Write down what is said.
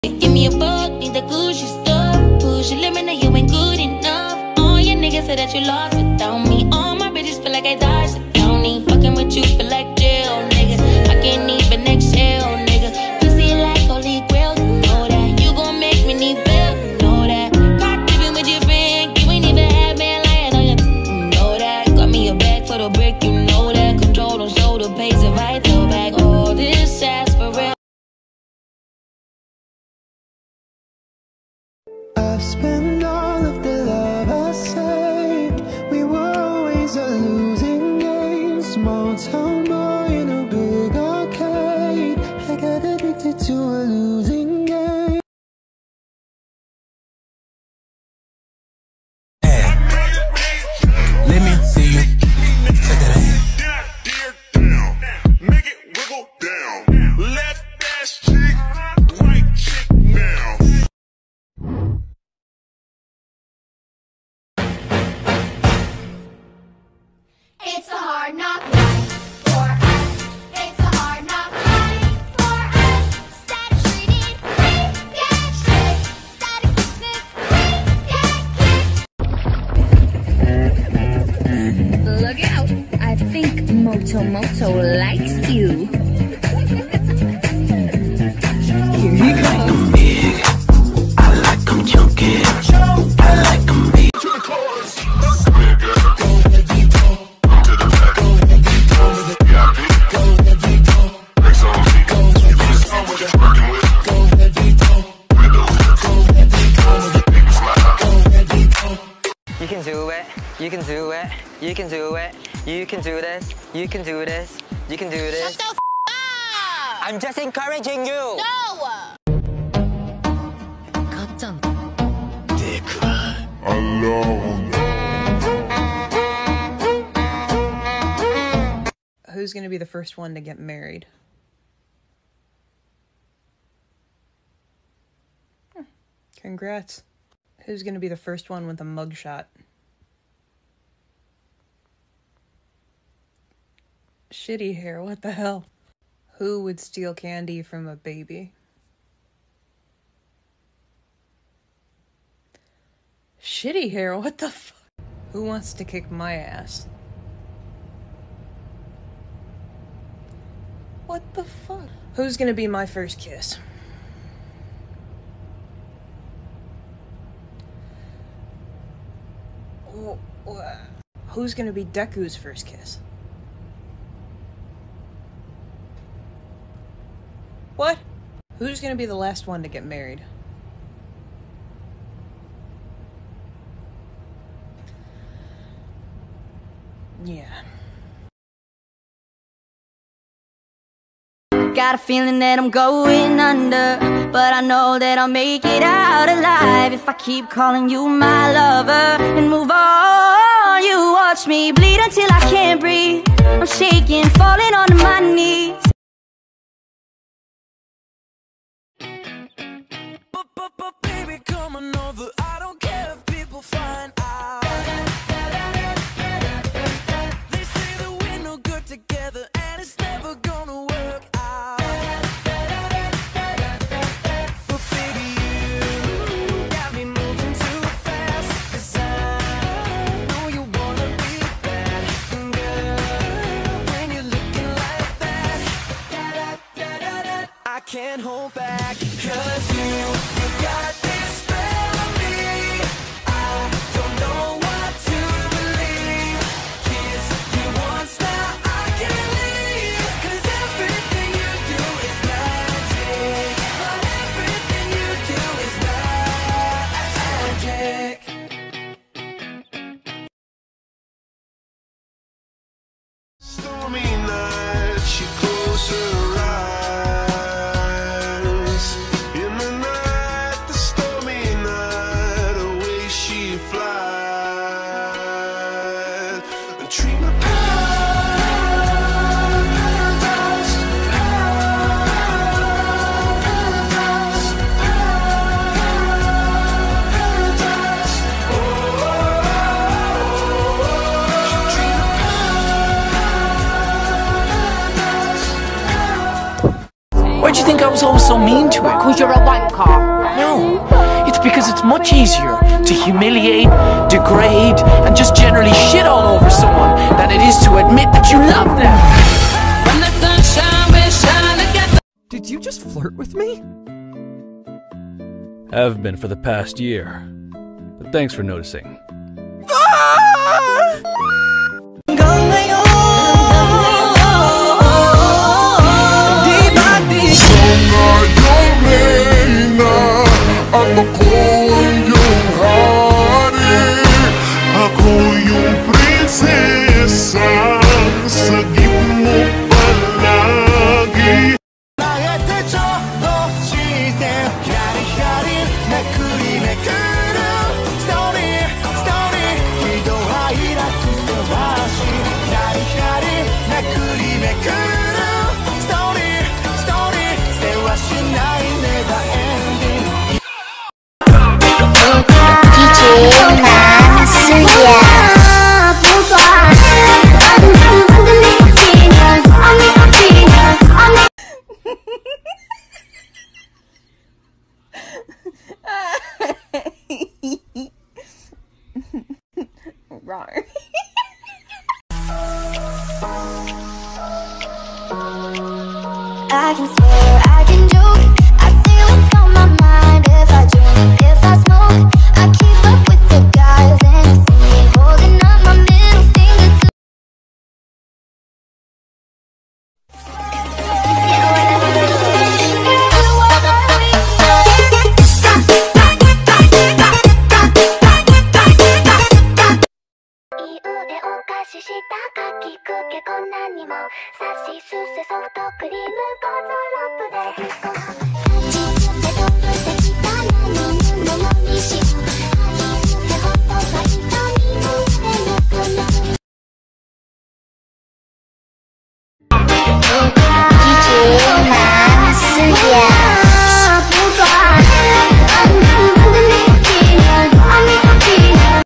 Give me a buck, need the Gucci stuff. Push your limit, now you ain't good enough. All your niggas say that you lost without me. All my bitches feel like I dodged the county. Fucking with you feel like jail, nigga. I can't even exhale, nigga. Pussy like holy grail, you know that. You gon' make me need bail, you know that. Cock dipping with your friend, you ain't even had man lying on you know that. Got me a bag for the brick, you know that. Control don't show the pace if I throw back all this ass for real. I've spent all of the love I saved. We were always a losing game. Small town boy in a big arcade. I got addicted to a losing game. Hey, let me see you. Check that ass. Make it wiggle down. Left ass cheek, right cheek down. It's a hard knock life for us. It's a hard knock life for us. Static treated, we get tricked. Static kisses, we get kicked. Look out! I think Moto likes you. Here he comes. Big. I like 'em chunky. I like 'em big. You can do it, you can do it, you can do it, you can do this, you can do this, you can do this. Shut the f up! I'm just encouraging you! No! Who's gonna be the first one to get married? Congrats. Who's gonna be the first one with a mugshot? Shitty hair, what the hell? Who would steal candy from a baby? Shitty hair, what the fuck? Who wants to kick my ass? What the fuck? Who's gonna be my first kiss? Who's gonna be Deku's first kiss? What? Who's gonna be the last one to get married? Yeah. Got a feeling that I'm going under, but I know that I'll make it out alive if I keep calling you my lover and move on. You watch me bleed until I can't breathe. I'm shaking, falling on my knees. But baby, come on over. I don't care if people find out. They say that we're no good together and it's never gonna work out. But baby, you got me moving too fast, 'cause I know you wanna be bad. Girl, when you're looking like that, you think I was always so mean to it? Cause you're a wanker. No, it's because it's much easier to humiliate, degrade, and just generally shit all over someone than it is to admit that you love them. When the sunshine will shine again. Did you just flirt with me? Have been for the past year. But thanks for noticing. Ako yung prinsesa, sagip mo palagi. Rawr. I can swear, I can joke, I say what's on my mind. If I drink, if I smoke, I keep up with the guys, and you see me holding up my middle finger to DJ 南思雅。